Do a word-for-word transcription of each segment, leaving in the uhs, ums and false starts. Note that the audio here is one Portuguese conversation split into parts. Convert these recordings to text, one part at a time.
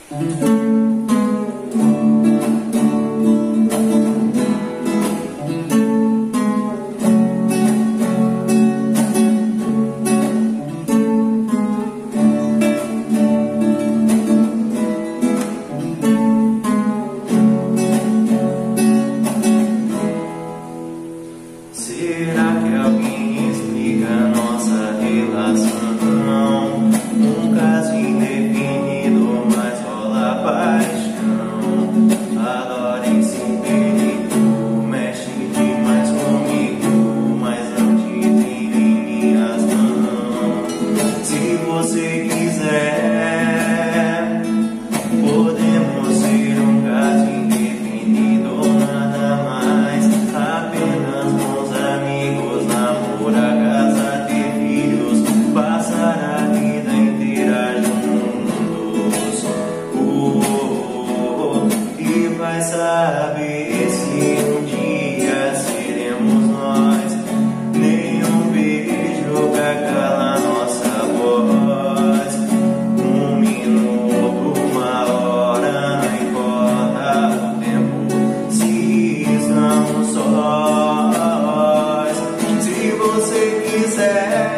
Será que alguém explica nossa relação? Um caso indefinido, mas rola paixão. Adoro esse perigo, mexe demais comigo, mas não te tenho em minhas mãos. Se você quiser, podemos ser um caso indefinido, nada mais, apenas bons amigos, namorar, casar, ter filhos, passar a vida inteira juntos. Uh, uh, uh, e vai saber se um dia seremos nós. Nenhum beijo pra calar nossa voz. Um minuto, uma hora, não importa o tempo, se estamos sós. Se você quiser,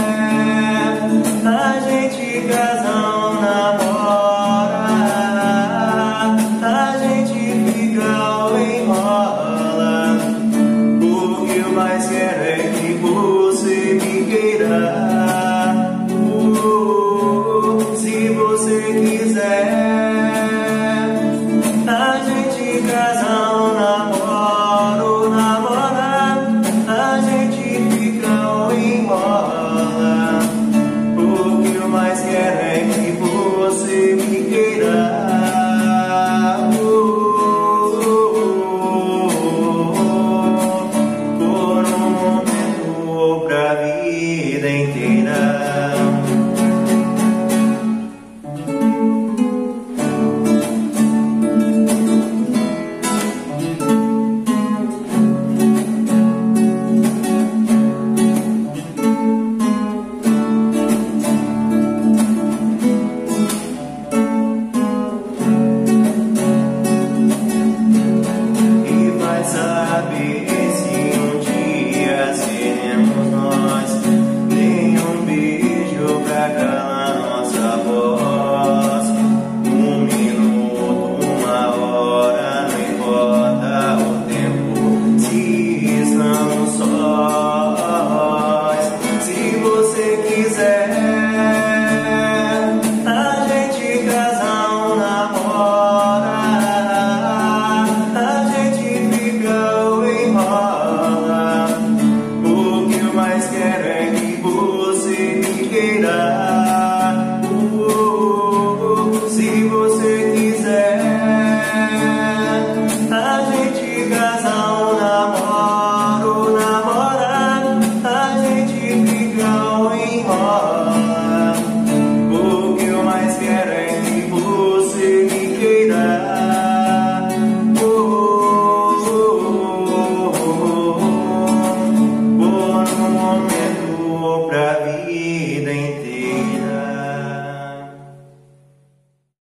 a gente casa ou namora, a gente fica ou enrola. O que eu mais quero é que você me queira. Uh, se você quiser, a gente casa ou namora, namorar, a gente fica ou enrola. O que eu mais quero é que você me queira. Uh, uh, uh, por um momento ou pra vida inteira. E vai saber se um dia seremos nós. Nenhum beijo pra calar nossa voz. Um minuto, uma hora, não importa o tempo, se estamos sós. Se você quiser, a gente casa ou namora, a gente fica ou enrola. O que eu mais quero é que você me queira.